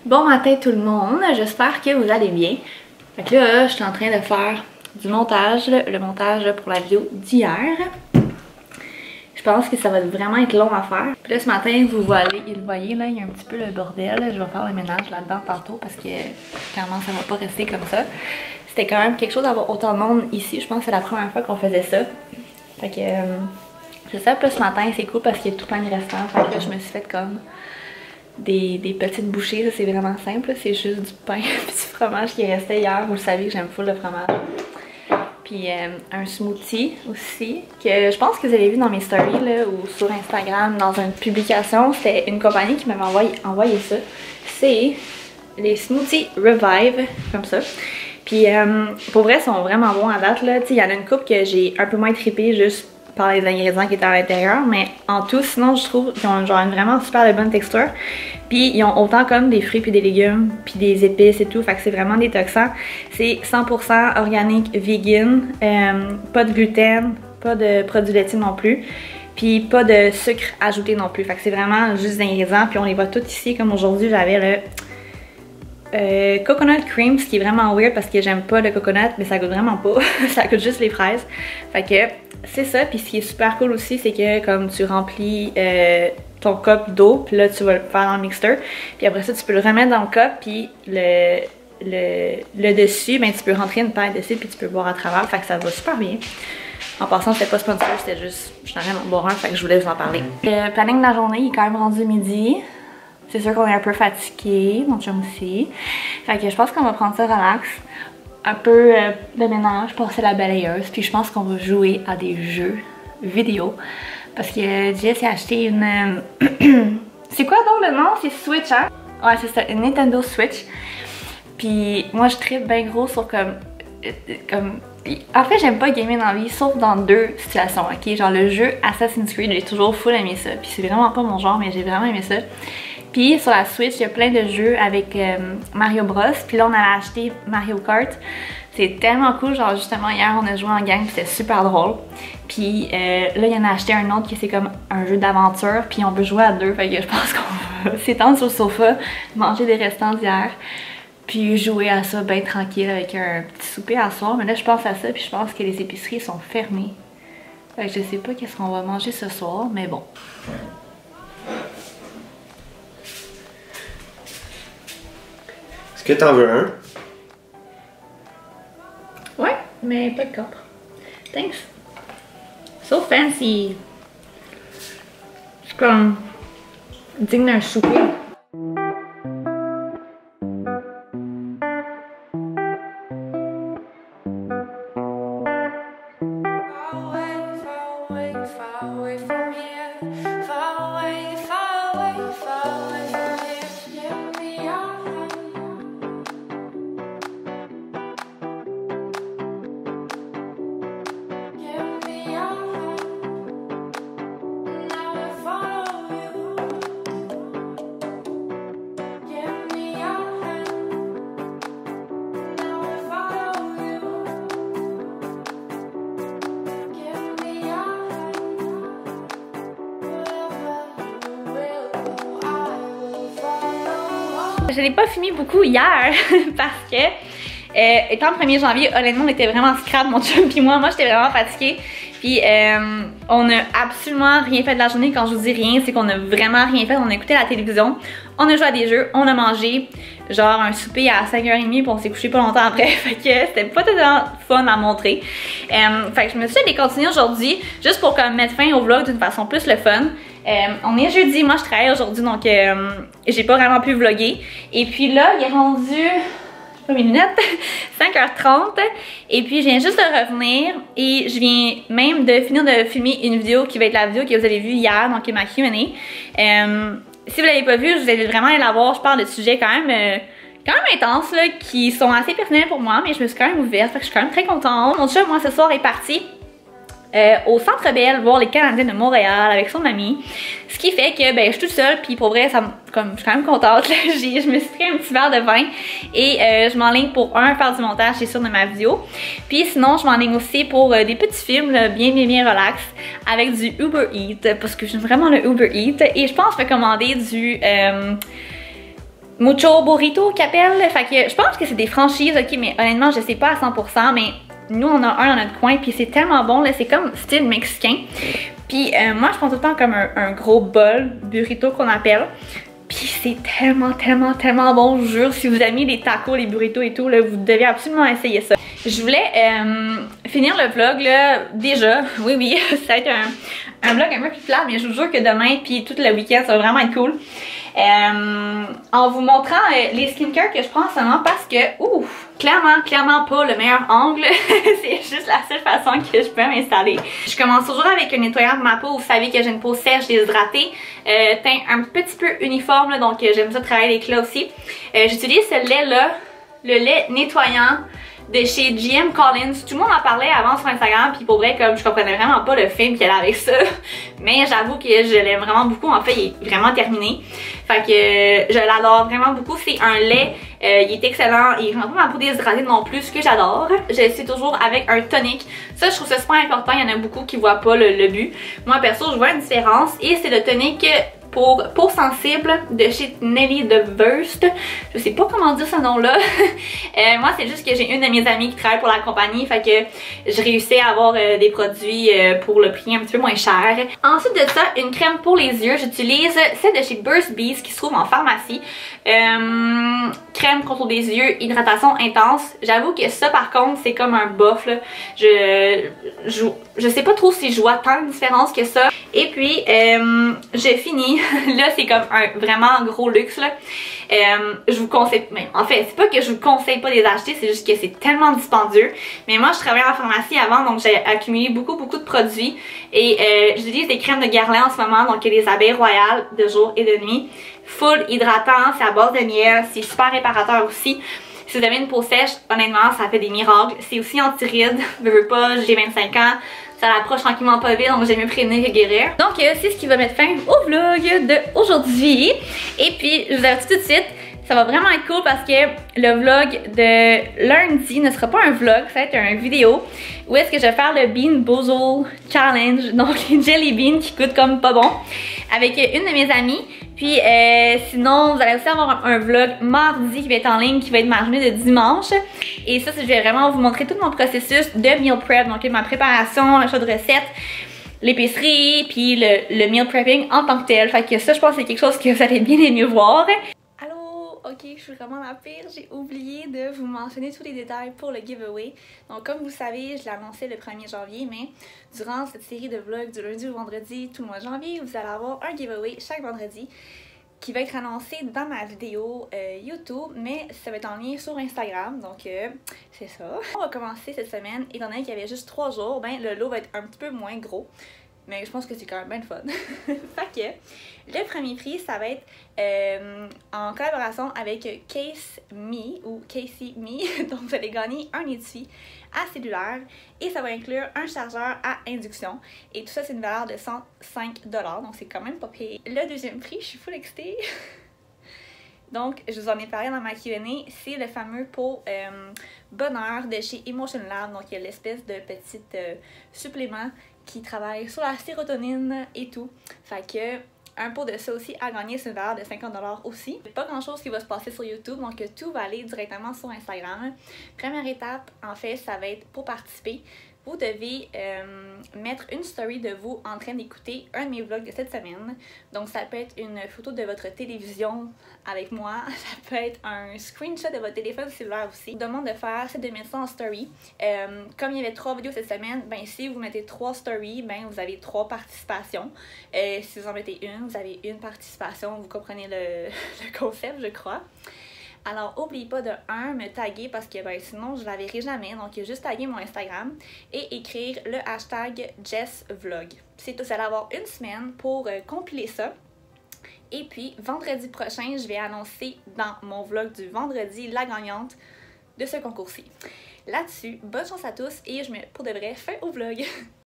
Bon matin tout le monde, j'espère que vous allez bien. Fait que là, je suis en train de faire du montage, le montage pour la vidéo d'hier. Je pense que ça va vraiment être long à faire. Puis là ce matin, vous voyez là, il y a un petit peu le bordel. Je vais faire le ménage là-dedans tantôt parce que clairement ça va pas rester comme ça. C'était quand même quelque chose d'avoir autant de monde ici. Je pense que c'est la première fois qu'on faisait ça. Fait que c'est ça. Puis là ce matin, c'est cool parce qu'il y a tout plein de restants. Fait que là, je me suis fait comme des petites bouchées, ça c'est vraiment simple, c'est juste du pain et du fromage qui restait hier. Vous le savez que j'aime full le fromage. Puis un smoothie aussi, que je pense que vous avez vu dans mes stories là, ou sur Instagram, dans une publication. C'était une compagnie qui m'avait envoyé ça. C'est les smoothies Revive, comme ça. Puis pour vrai, ils sont vraiment bons à date. Il y en a une couple que j'ai un peu moins trippé juste par les ingrédients qui étaient à l'intérieur, mais en tout, sinon je trouve qu'ils ont genre une vraiment super bonne texture. Puis ils ont autant comme des fruits puis des légumes puis des épices et tout, fait que c'est vraiment détoxant. C'est 100% organique, vegan, pas de gluten, pas de produits laitiers non plus, puis pas de sucre ajouté non plus. Fait que c'est vraiment juste des ingrédients, puis on les voit tous ici, comme aujourd'hui j'avais le coconut cream, ce qui est vraiment weird parce que j'aime pas le coconut, mais ça goûte vraiment pas. Ça goûte juste les fraises. Fait que c'est ça. Puis ce qui est super cool aussi, c'est que comme tu remplis ton cup d'eau, puis là tu vas le faire dans le mixeur. Puis après ça, tu peux le remettre dans le cup, puis le dessus, ben tu peux rentrer une paille dessus, puis tu peux boire à travers. Fait que ça va super bien. En passant, c'était pas sponsor, c'était juste, je suis en train d'en boire un, fait que je voulais vous en parler. Le planning de la journée, il est quand même rendu midi. C'est sûr qu'on est un peu fatigué, mon chum aussi. Fait que je pense qu'on va prendre ça relax. Un peu de ménage, passer la balayeuse. Puis je pense qu'on va jouer à des jeux vidéo. Parce que Jess a acheté une... c'est quoi donc le nom? C'est Switch, hein? Ouais, c'est ça, une Nintendo Switch. Puis moi, je trippe bien gros sur comme... En fait, j'aime pas gamer dans la vie, sauf dans deux situations, ok? Genre le jeu Assassin's Creed, j'ai toujours full aimé ça. Puis c'est vraiment pas mon genre, mais j'ai vraiment aimé ça. Puis sur la Switch, il y a plein de jeux avec Mario Bros. Puis là, on a acheté Mario Kart. C'est tellement cool. Genre justement, hier, on a joué en gang. Puis c'était super drôle. Puis là, il y en a acheté un autre qui c'est comme un jeu d'aventure. Puis on peut jouer à deux. Fait que je pense qu'on va s'étendre sur le sofa, manger des restants d'hier. Puis jouer à ça bien tranquille avec un petit souper à soir. Mais là, je pense à ça. Puis je pense que les épiceries sont fermées. Fait que je sais pas qu'est-ce qu'on va manger ce soir. Mais bon. Est-ce que t'en veux un? Ouais, mais pas de capre. Thanks. So fancy. C'est comme digne d'un souper. Je n'ai pas filmé beaucoup hier parce que étant le 1er janvier, honnêtement on était vraiment scrap mon chum puis moi j'étais vraiment fatiguée. Puis on n'a absolument rien fait de la journée. Quand je vous dis rien, c'est qu'on n'a vraiment rien fait. On a écouté la télévision, on a joué à des jeux, on a mangé genre un souper à 5h30 puis on s'est couché pas longtemps après. Fait que c'était pas tellement fun à montrer. Fait que je me suis dit de continuer aujourd'hui juste pour comme mettre fin au vlog d'une façon plus le fun. On est jeudi, moi je travaille aujourd'hui donc j'ai pas vraiment pu vlogger. Et puis là, il est rendu... mes lunettes, 5h30 et puis je viens juste de revenir et je viens même de finir de filmer une vidéo qui va être la vidéo que vous avez vue hier, donc ma Q&A. Si vous l'avez pas vue, vous allez vraiment aller la voir. Je parle de sujets quand même intenses là, qui sont assez personnels pour moi, mais je me suis quand même ouverte, fait que je suis quand même très contente. Mon chum, moi ce soir est parti au Centre Bell voir les Canadiens de Montréal avec son ami. Ce qui fait que ben, je suis toute seule, puis pour vrai, comme, je suis quand même contente. Là, je me suis pris un petit verre de vin et je m'enligne pour faire du montage, c'est sûr, de ma vidéo. Puis sinon, je m'enligne aussi pour des petits films là, bien relax avec du Uber Eats parce que j'aime vraiment le Uber Eats et je pense me commander du Mucho Burrito qu'ils appellent. Fait que je pense que c'est des franchises, ok, mais honnêtement, je sais pas à 100%, mais nous, on a un dans notre coin, puis c'est tellement bon, là, c'est comme style mexicain. Puis moi, je prends tout le temps comme un gros bol burrito qu'on appelle. Puis c'est tellement bon, je vous jure. Si vous aimez les tacos, les burritos et tout, là, vous devez absolument essayer ça. Je voulais finir le vlog, là, déjà. Oui, ça va être un vlog un peu plus plat, mais je vous jure que demain, puis tout le week-end, ça va vraiment être cool. En vous montrant les skincare que je prends en ce moment parce que, clairement pas le meilleur angle. C'est juste la seule façon que je peux m'installer. Je commence toujours avec un nettoyant de ma peau. Vous savez que j'ai une peau sèche, déshydratée, teint un petit peu uniforme, là, donc j'aime ça travailler l'éclat aussi. J'utilise ce lait-là, le lait nettoyant de chez GM Collins. Tout le monde en parlait avant sur Instagram, puis pour vrai, comme je comprenais vraiment pas le film qu'il y avait avec ça, mais j'avoue que je l'aime vraiment beaucoup. En fait, il est vraiment terminé. Fait que je l'adore vraiment beaucoup. C'est un lait, il est excellent. Il rend pas ma peau déshydratée non plus, ce que j'adore. Je suis toujours avec un tonic. Ça, je trouve ça super important. Il y en a beaucoup qui voient pas le but. Moi, perso, je vois une différence et c'est le tonic pour peau sensible de chez Nelly the Burst. Je sais pas comment dire ce nom-là. Moi, c'est juste que j'ai une de mes amies qui travaille pour la compagnie, fait que je réussis à avoir des produits pour le prix un petit peu moins cher. Ensuite de ça, une crème pour les yeux. J'utilise celle de chez Burt's Bees qui se trouve en pharmacie. Crème contre les yeux, hydratation intense. J'avoue que ça, par contre, c'est comme un bof, là. Je sais pas trop si je vois tant de différence que ça. Et puis, j'ai fini. Là, c'est comme un vraiment gros luxe, là. Je vous conseille, mais en fait, c'est pas que je vous conseille pas de les acheter, c'est juste que c'est tellement dispendieux. Mais moi, je travaillais en pharmacie avant, donc j'ai accumulé beaucoup de produits. Et j'utilise des crèmes de Guerlain en ce moment, donc il y a les abeilles royales de jour et de nuit. Full hydratant, c'est à base de miel, c'est super réparateur aussi. Si vous avez une peau sèche, honnêtement, ça fait des miracles. C'est aussi anti-rides, je veux pas, j'ai 25 ans. Ça approche tranquillement pas vite, donc j'aime mieux prévenir que guérir. Donc c'est ce qui va mettre fin au vlog d'aujourd'hui. Et puis je vous avertis tout de suite, ça va vraiment être cool parce que le vlog de lundi ne sera pas un vlog, ça va être une vidéo où est-ce que je vais faire le Bean Boozle Challenge, donc les jelly beans qui coûtent comme pas bon, avec une de mes amies. Puis sinon, vous allez aussi avoir un vlog mardi qui va être en ligne, qui va être ma journée de dimanche. Et ça, je vais vraiment vous montrer tout mon processus de meal prep, donc ma préparation, le choix de recettes, l'épicerie, puis le meal prepping en tant que tel. Fait que ça, je pense que c'est quelque chose que vous allez bien aimer voir. Ok, je suis vraiment la pire. J'ai oublié de vous mentionner tous les détails pour le giveaway. Donc comme vous savez, je l'ai annoncé le 1er janvier, mais durant cette série de vlogs du lundi au vendredi, tout le mois de janvier, vous allez avoir un giveaway chaque vendredi qui va être annoncé dans ma vidéo YouTube, mais ça va être en lien sur Instagram, donc c'est ça. On va commencer cette semaine, étant donné qu'il y avait juste 3 jours, ben le lot va être un petit peu moins gros. Mais je pense que c'est quand même bien fun. Fait que le premier prix, ça va être en collaboration avec Case Me ou Casey Me. Donc vous allez gagner un étui à cellulaire et ça va inclure un chargeur à induction. Et tout ça, c'est une valeur de 105 $. Donc c'est quand même pas payé. Le deuxième prix, je suis full excitée. Donc, je vous en ai parlé dans ma Q&A, c'est le fameux pot Bonheur de chez Emotion Lab. Donc, il y a l'espèce de petit supplément qui travaille sur la sérotonine et tout. Fait que un pot de ça aussi à gagner, c'est une valeur de 50 $ aussi. Pas grand chose qui va se passer sur YouTube, donc tout va aller directement sur Instagram. Première étape, en fait, ça va être pour participer. Vous devez mettre une story de vous en train d'écouter un de mes vlogs de cette semaine. Donc ça peut être une photo de votre télévision avec moi, ça peut être un screenshot de votre téléphone cellulaire aussi. Ce que je vous demande de faire, c'est de mettre ça en story. Comme il y avait 3 vidéos cette semaine, ben si vous mettez 3 stories, ben vous avez 3 participations. Si vous en mettez une, vous avez une participation. Vous comprenez le concept, je crois. Alors, n'oubliez pas de me taguer parce que ben, sinon, je la verrai jamais. Donc, juste taguer mon Instagram et écrire le hashtag JessVlog. C'est tout, vous allez avoir une semaine pour compiler ça. Et puis, vendredi prochain, je vais annoncer dans mon vlog du vendredi la gagnante de ce concours-ci. Là-dessus, bonne chance à tous et je mets pour de vrai fin au vlog.